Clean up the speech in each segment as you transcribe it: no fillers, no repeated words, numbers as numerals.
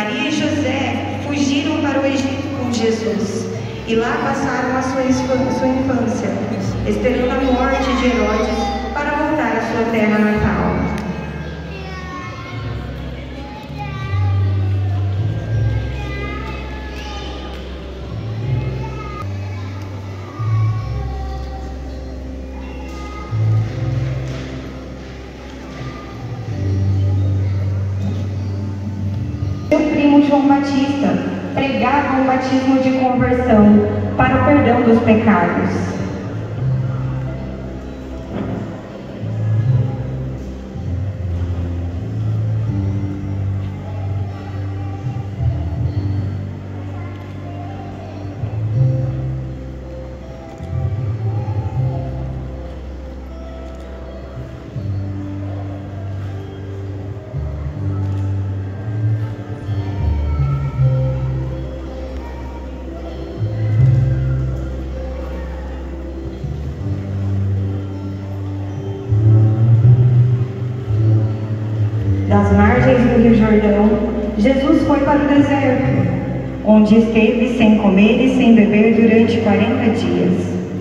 Maria e José fugiram para o Egito com Jesus e lá passaram a sua infância, esperando a morte de Herodes para voltar à sua terra natal. Seu primo João Batista pregava um batismo de conversão para o perdão dos pecados. Das margens do Rio Jordão, Jesus foi para o deserto, onde esteve sem comer e sem beber durante 40 dias.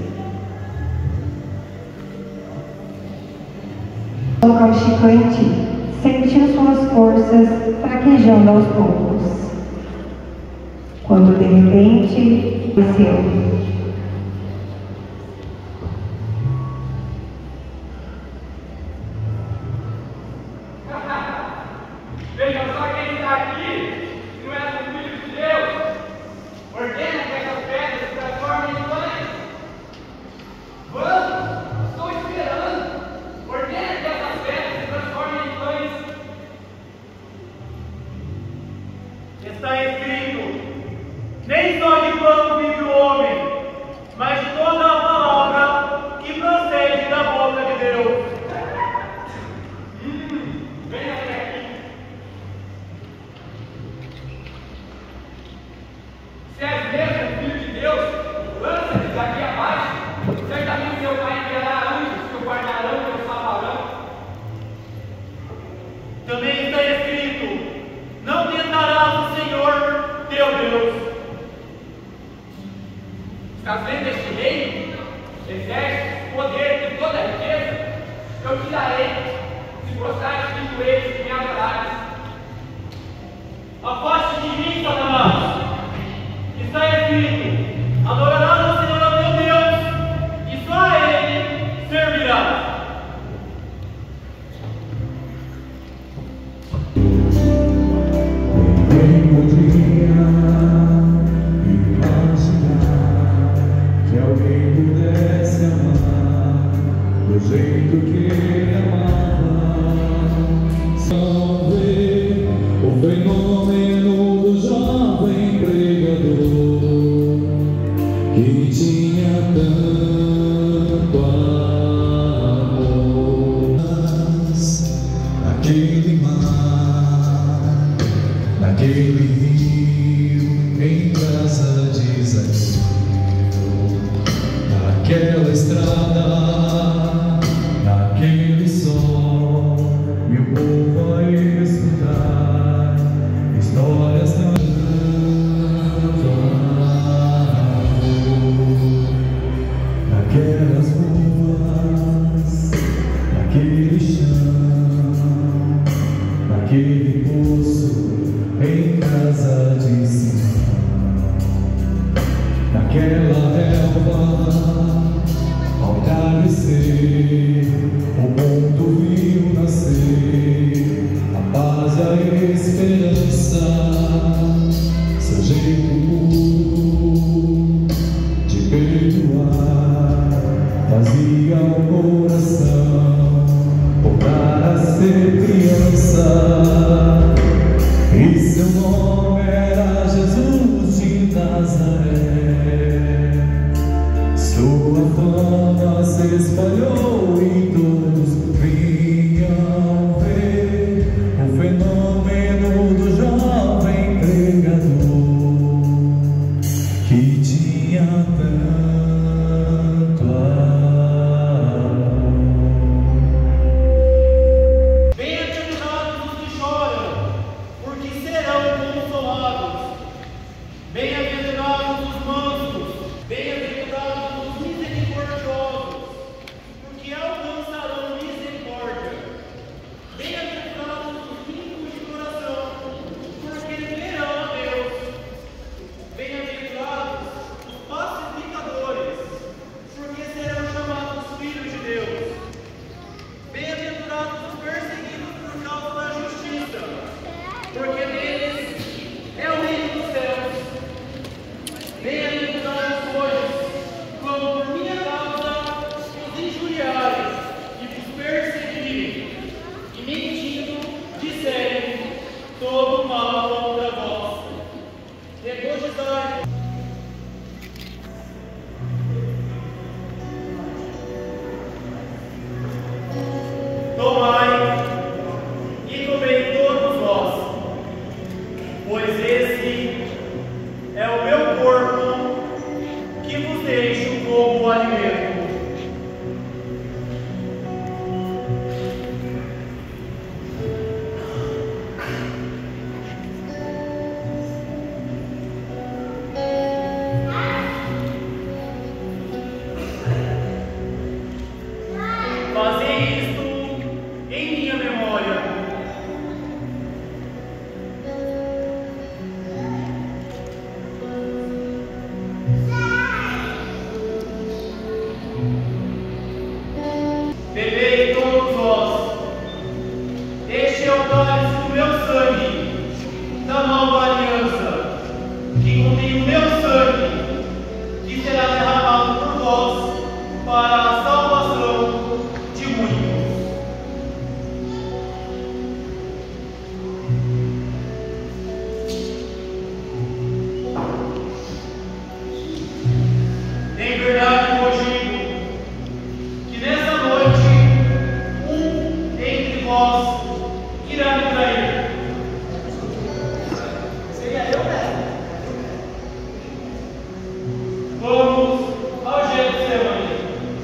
Causticante, sentiu suas forças fraquejando aos poucos, quando de repente desceu. Veja só quem está aqui, não é o Filho de Deus. Ordena que essas pedras se transformem em pães. Vamos, estou esperando. Ordena que essas pedras se transformem em pães. Está escrito: nem só de pão vive o homem, mas de toda a palavra que procede da boca de Deus. Venha até aqui. Se és mesmo filho de Deus, lança-te daqui abaixo. Certamente seu pai enviará anjos que o guardarão e o salvarão. Também está escrito: não tentarás o Senhor teu Deus. Estás vendo este reino, exército, poder e toda a riqueza? Eu te darei, se prostrares de joelhos e me adorares. Afaste de mim, Satanás. Está escrito: adorarás ao Senhor teu Deus, e só a Ele servirás. Ninguém podia imaginar que alguém pudesse amar do jeito que ele amava. Só ver o fenômeno do jovem pregador que tinha tanto amor. Naquele mar, naquele rio, em casa de Zaqueu, naquela estrada, naquele sol, e o povo a escutar histórias tanto amor. Naquelas ruas, naquele chão, naquele poço, em casa de Simão, naquela relva, ao entardecer, o mundo viu nascer a paz e a esperança. Seu jeito puro de perdoar fazia o coração voltar a ser criança. E seu nome era Jesus de Nazaré. Sua fama se espalhou e todos vinham ver o fenômeno do jovem pregador Tomai e comei todos vós, pois esse é o meu corpo que vos deixo como alimento. Fazei isto em minha memória. Bebei todos vós. Este é o cálice do meu sangue, da nova aliança, que contém o meu sangue, que será derramado por vós para a salvação de muitos. Em verdade vos digo que nessa noite entre vós irá me trair. Seria eu mesmo. Vamos ao Getsemane.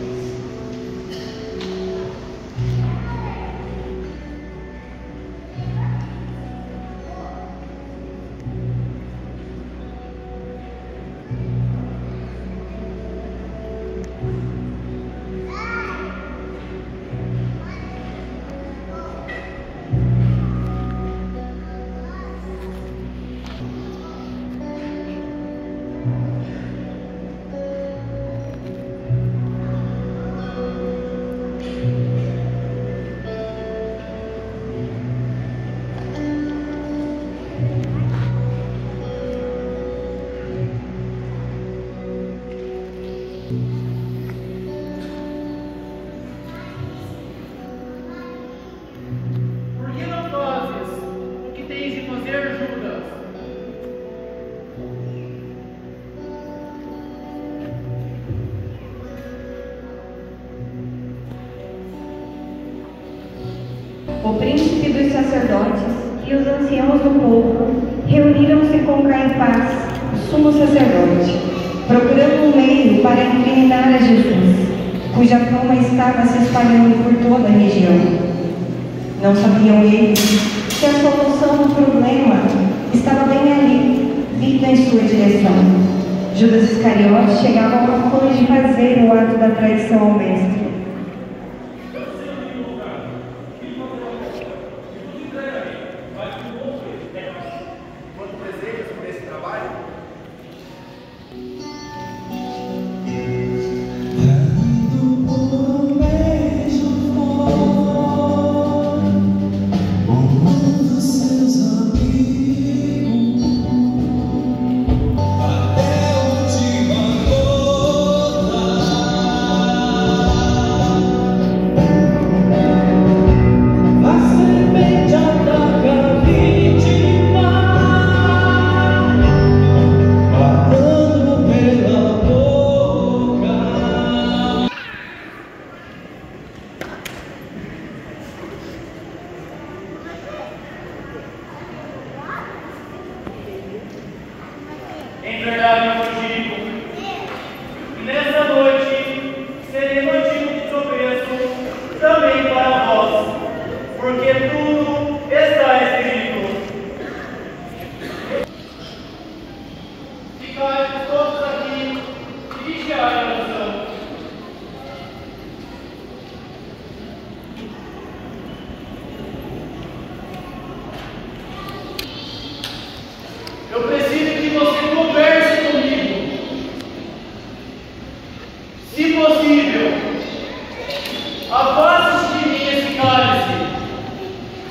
Por que não fazes o que tens de fazer, Judas? O príncipe dos sacerdotes e os anciãos do povo reuniram-se com Caifás, o sumo sacerdote, procurando um meio para incriminar a Jesus, cuja fama estava se espalhando por toda a região. Não sabiam eles que a solução do problema estava bem ali, vinda em sua direção. Judas Iscariote chegava ao ponto de fazer o ato da traição ao mestre. Em verdade eu vos digo que nessa noite serei motivo de tropeço também para vós, porque tudo está escrito. Ficai todos aqui e vigiai a oração. Eu preciso que você converse comigo. Se possível, afaste de mim esse cálice.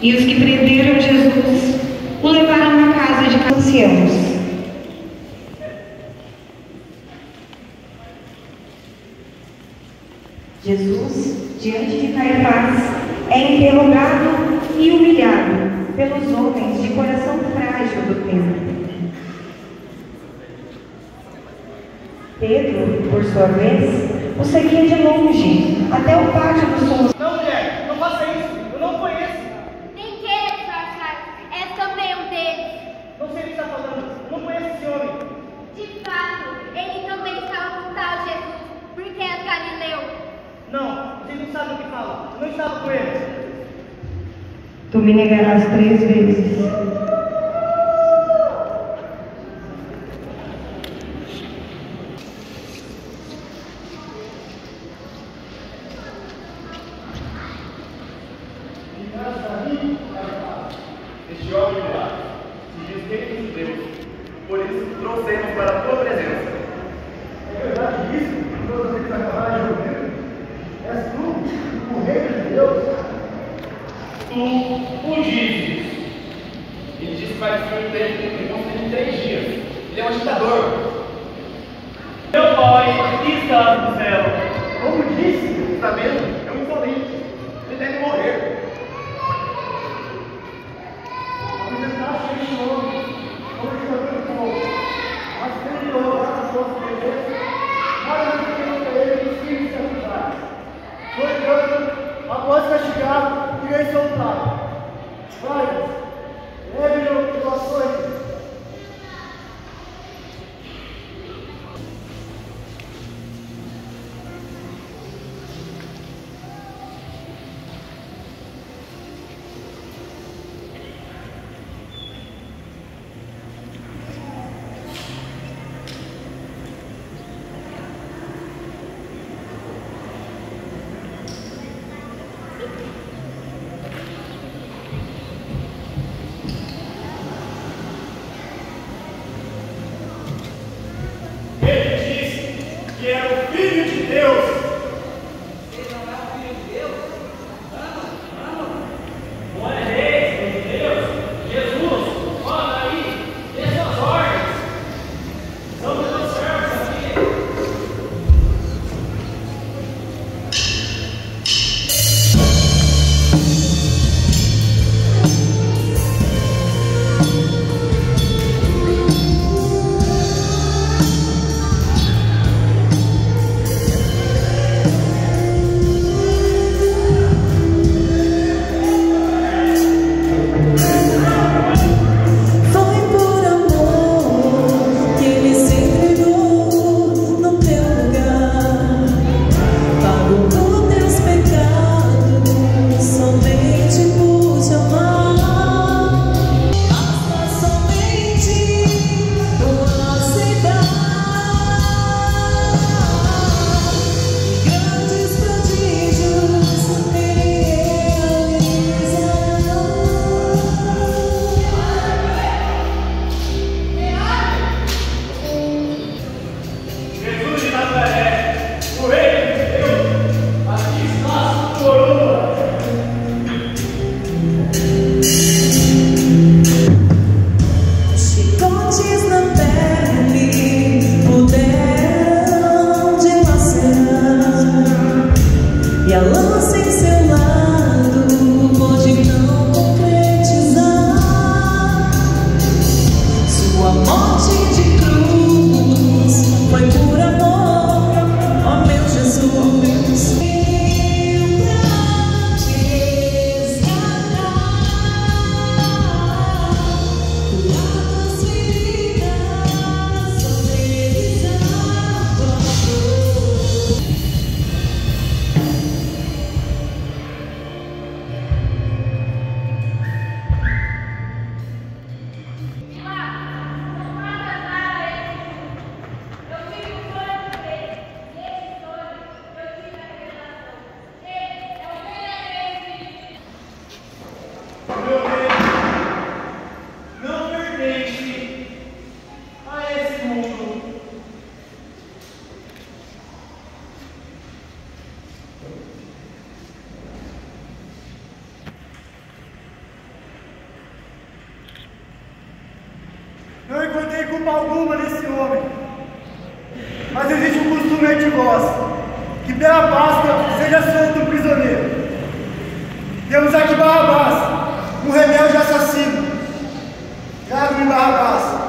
E os que prenderam Jesus o levaram à casa de anciãos. Jesus, diante de Caifás, é interrogado e humilhado pelos homens de coração frágil do tempo. Pedro, por sua vez, o seguia de longe, até o pátio do sumo. Não, mulher, não faça isso. Eu não conheço. Nem queira disfarçar. És também um deles. Não sei o que está falando. Eu não conheço esse homem. De fato, ele também estava com tal Jesus, porque és Galileu. Não, vocês não sabem o que falam. Eu não estava com ele. Tu me negarás 3 vezes. Este homem lá se diz rei dos Deus, por isso trouxemos para a tua presença. É verdade isso? Todos eles acabaram de ouvir? És tu, o rei de Deus? Tu o dizes. Ele disse que vai destruir o templo em 3 dias. Ele é um agitador. Meu pai que está no céu. Como disse, está vendo? É um insolente. Ele deve morrer. Apresentaste este homem como agitador do povo, mas tendo louvado a sua presença, nada mais queremos para ele que sim se ajudar. No entanto, após castigá-lo, irei soltá-lo. Vai, leve-o pelo açoite. Ele disse que era o Filho de Deus. Não é rei, filho de Deus. Jesus, manda aí, dê suas ordens. São meus servos aqui. E a lança em seu lado pode não concretizar sua morte de cruz. Foi por amor, ó meu Jesus, pra te resgatar, curar as feridas, sobre a tua dor. culpa alguma desse homem. Mas existe um costume entre vós, que pela Páscoa seja solto um prisioneiro. Temos aqui Barrabás, um rebelde assassino. Traga-me Barrabás.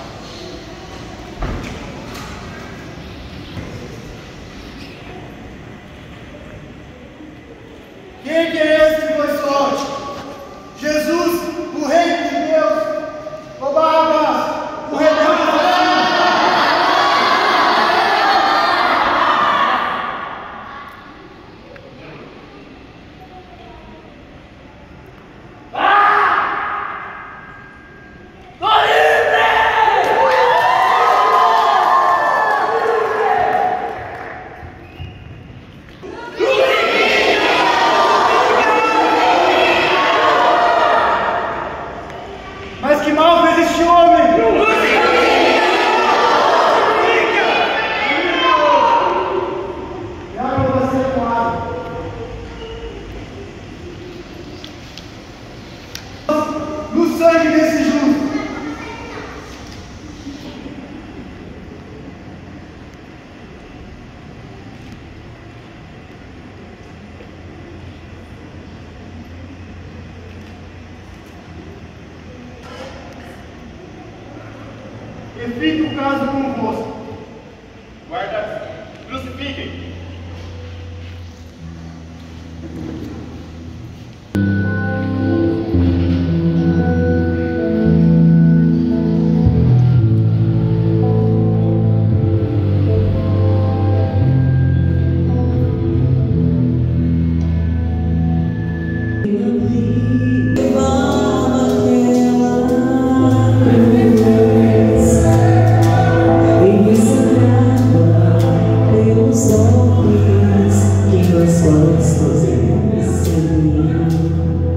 Quem que é esse que foi sorte? Jesus, o Rei de Deus, ou Barrabás, o rebelde assassino? Mas que mal fez este homem? Traga você com água. No sangue desse justo. E fique o caso convosco. Guardas, crucifiquem. Pelos homens que nós gostamos de receber.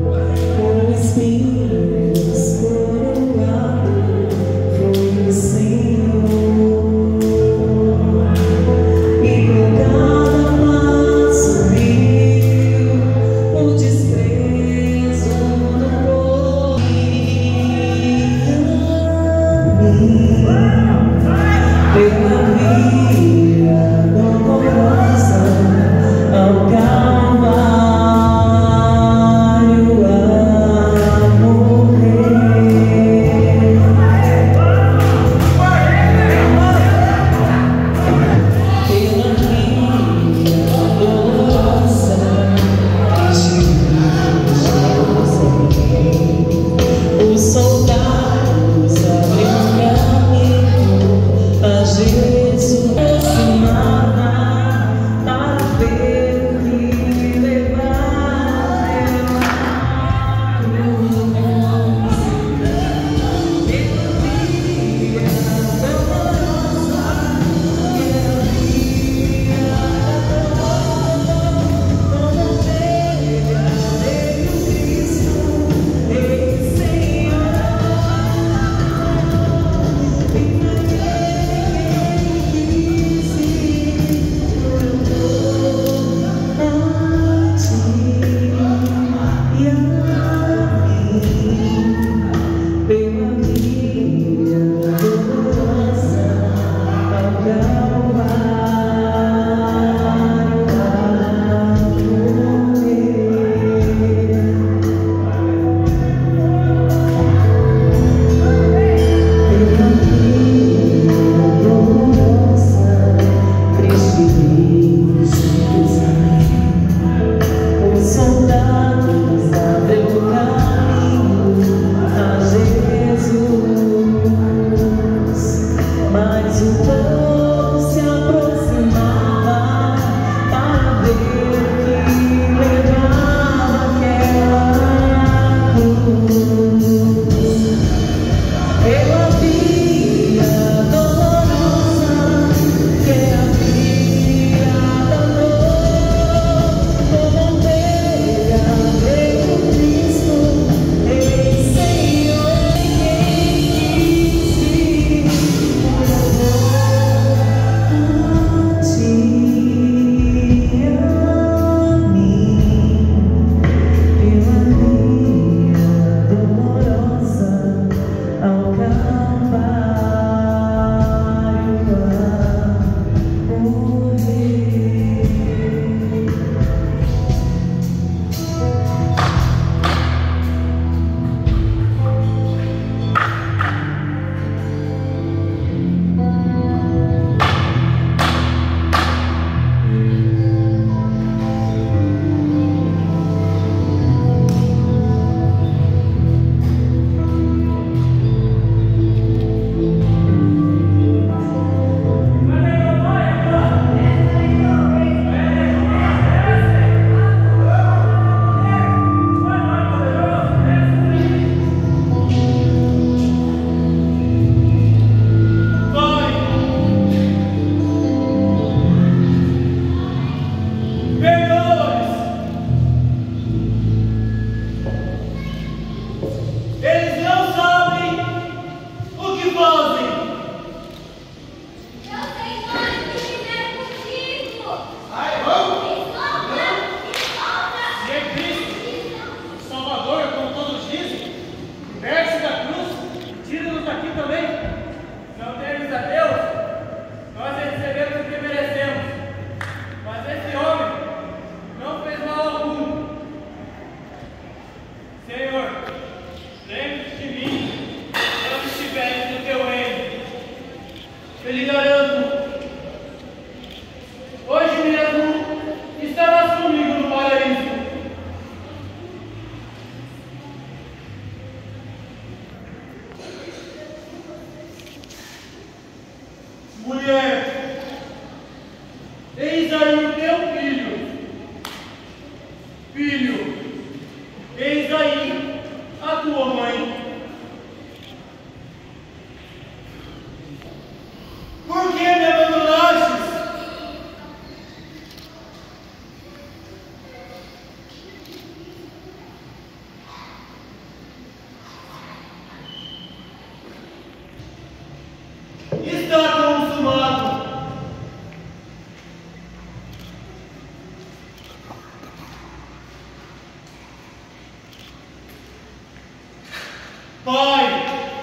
Pai,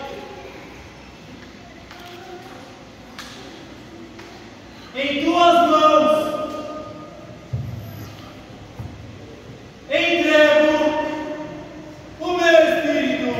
em tuas mãos entrego o meu espírito.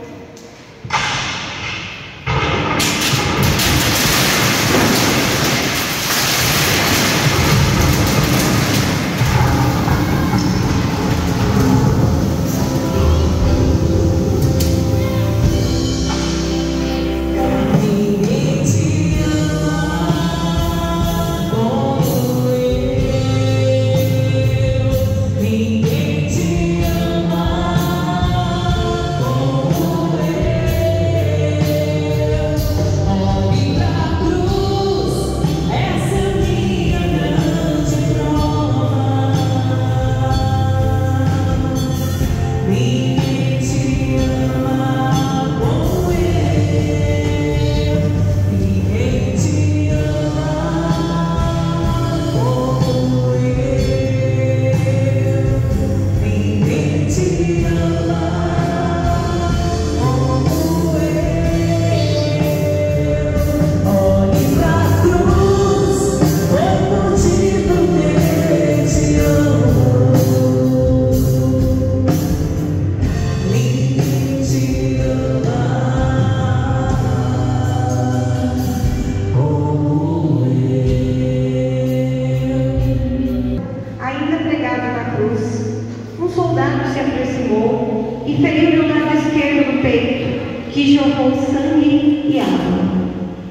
E feriu-lhe o lado esquerdo do peito, que jorrou sangue e água.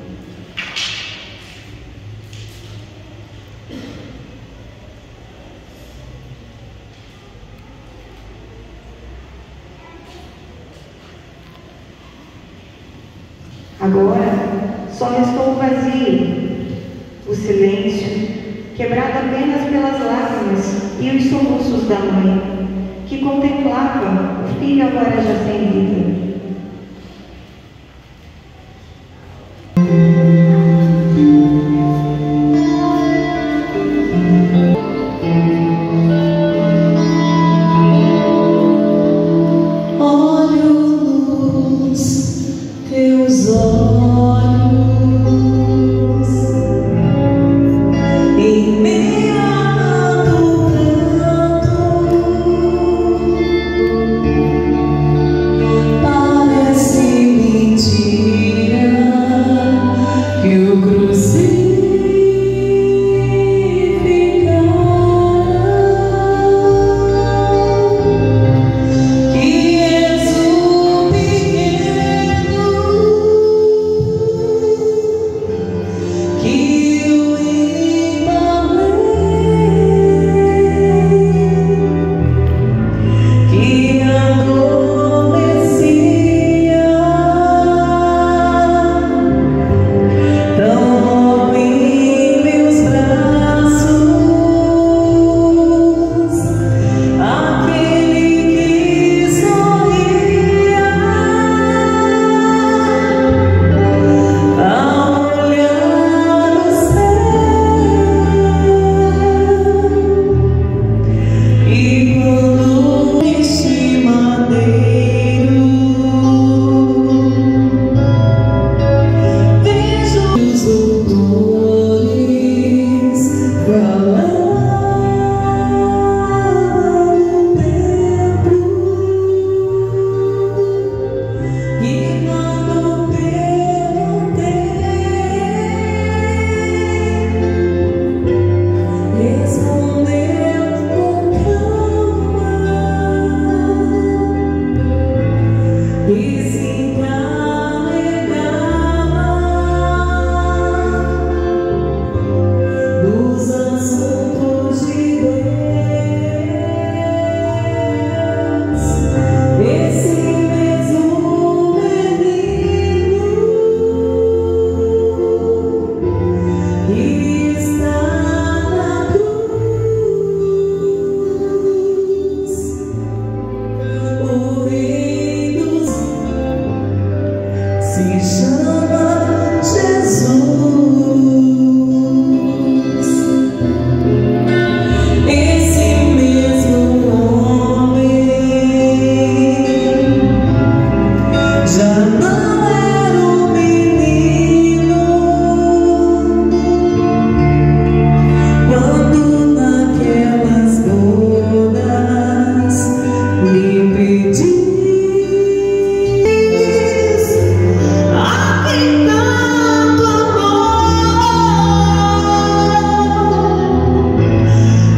Agora só restou o vazio, o silêncio, quebrado apenas pelas lágrimas e os soluços da mãe, que contemplava o filho agora já sem vida. Olho nos teus olhos, em meio a tanto pranto,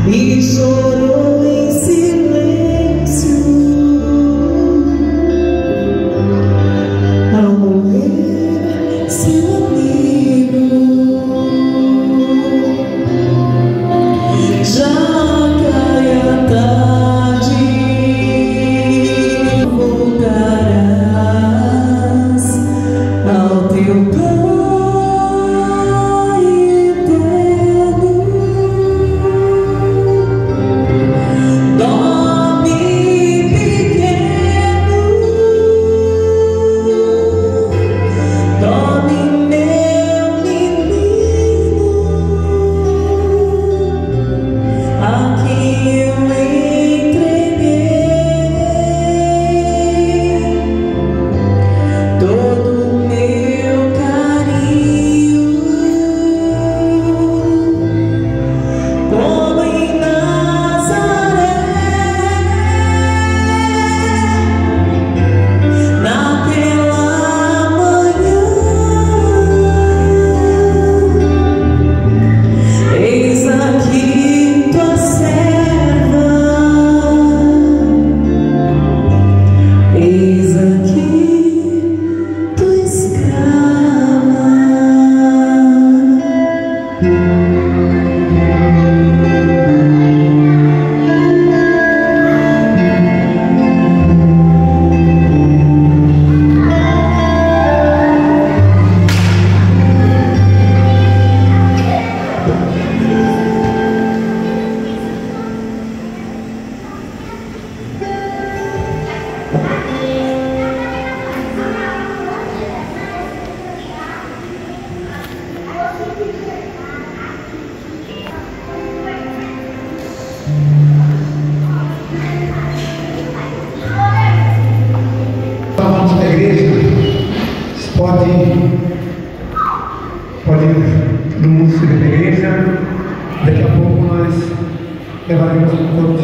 e chorou em silêncio ao morrer seu amigo. Já cai a tarde, voltarás ao teu Pai eterno. Dorme, pequeno, dorme, meu menino, a quem eu entreguei todo o meu carinho, como em Nazaré, naquela manhã. Eis aqui tua serva, eis aqui tua escrava. Vamos da igreja, pode todo mundo subir da igreja. Daqui a pouco nós levaremos um pouco de